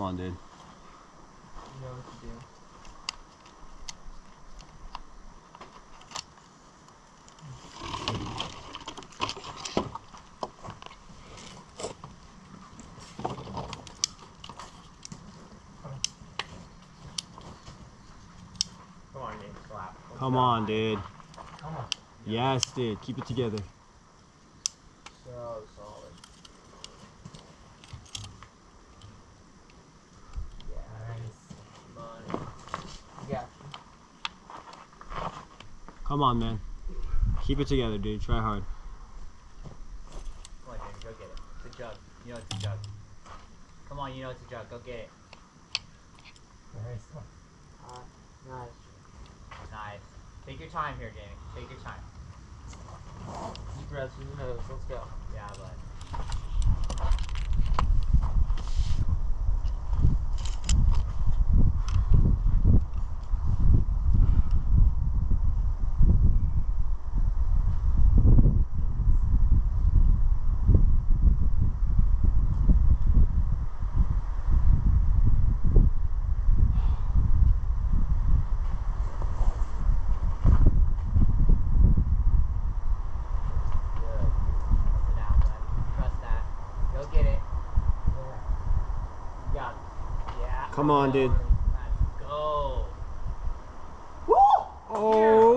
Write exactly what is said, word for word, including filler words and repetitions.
on, dude. You know what to do. Come on, dude. Slap. Let's Come go. on, dude. Come on. Yes, dude. Keep it together. So solid. Yeah. Nice. Come on. Yeah. Come on, man. Keep it together, dude. Try hard. Come on, James, go get it. It's a jug. You know it's a jug. Come on, you know it's a jug. Go get it. Nice. Uh, nice. Nice. Take your time here, Jamie. Take your time. Deep breaths through the nose. Let's go. Yeah, bud. Come on, dude. Let's go. Woo! Oh.